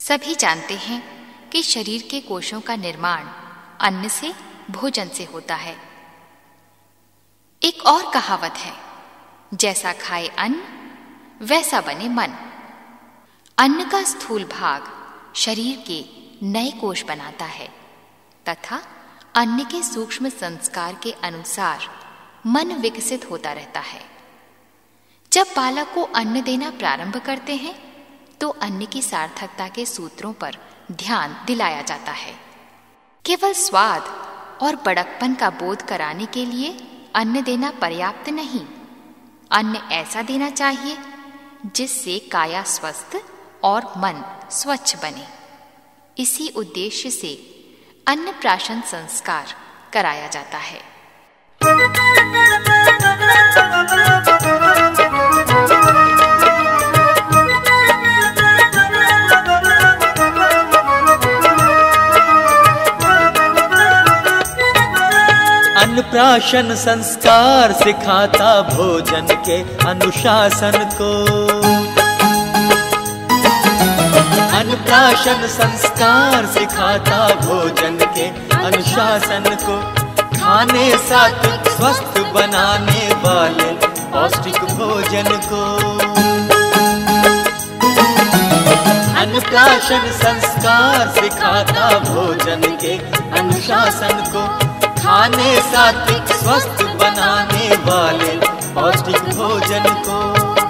सभी जानते हैं कि शरीर के कोशों का निर्माण अन्न से, भोजन से होता है। एक और कहावत है, जैसा खाए अन्न वैसा बने मन। अन्न का स्थूल भाग शरीर के नए कोश बनाता है तथा अन्न के सूक्ष्म संस्कार के अनुसार मन विकसित होता रहता है। जब बालक को अन्न देना प्रारंभ करते हैं तो अन्न की सार्थकता के सूत्रों पर ध्यान दिलाया जाता है। केवल स्वाद और बड़कपन का बोध कराने के लिए अन्न देना पर्याप्त नहीं। अन्न ऐसा देना चाहिए जिससे काया स्वस्थ और मन स्वच्छ बने। इसी उद्देश्य से अन्नप्राशन संस्कार कराया जाता है। अन्नप्राशन संस्कार सिखाता भोजन के अनुशासन को। अन्नप्राशन संस्कार सिखाता भोजन के अनुशासन को। खाने सात्विक स्वस्थ बनाने वाले पौष्टिक भोजन को। अन्नप्राशन संस्कार सिखाता भोजन के अनुशासन को। खाने सात्विक स्वस्थ बनाने वाले पौष्टिक भोजन को।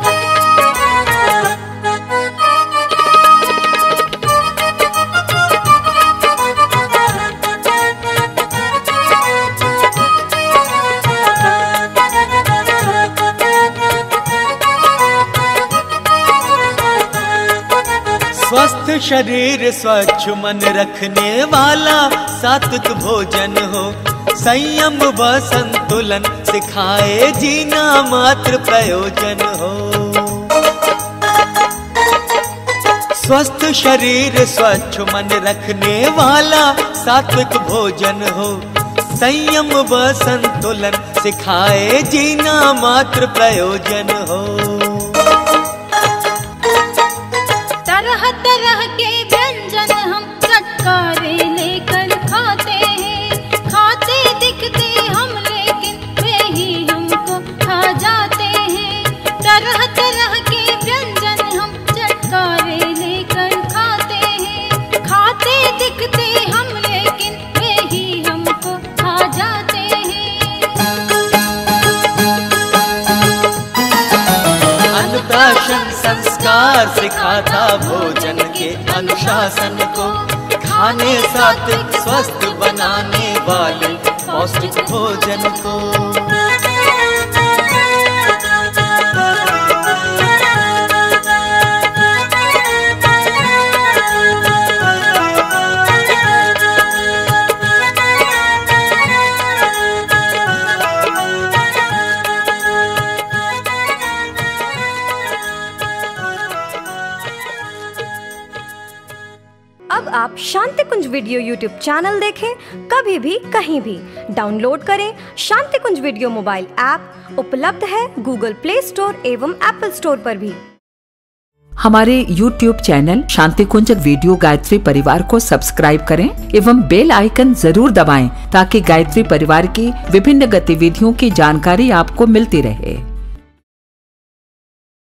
स्वस्थ शरीर स्वच्छ मन रखने वाला सात्विक भोजन हो। संयम व संतुलन सिखाए जीना मात्र प्रयोजन हो। स्वस्थ शरीर स्वच्छ मन रखने वाला सात्विक भोजन हो। संयम व संतुलन सिखाए जीना मात्र प्रयोजन हो। तरह तरह के व्यंजन हम चटकारे लेकर खाते हैं। खाते दिखते हम लेकिन वे ही हमको खा जाते हैं। तरह तरह के व्यंजन हम चटकारे लेकर खाते हैं। खाते दिखते हम लेकिन वे ही हमको खा जाते हैं। अन्नप्राशन संस्कार सिखाता भोजन के अनुशासन को। खाने सात्विक स्वस्थ बनाने वाले पौष्टिक भोजन को। अब आप Shanti Kunj video YouTube channel देखें कभी भी कहीं भी। डाउनलोड करें Shanti Kunj video mobile app. उपलब्ध है गूगल प्ले स्टोर एवं एप्पल स्टोर पर भी। हमारे YouTube channel Shanti Kunj video Gayatri Parivar को सब्सक्राइब करें एवं बेल आइकन जरूर दबाएं ताकि गायत्री परिवार की विभिन्न गतिविधियों की जानकारी आपको मिलती रहे।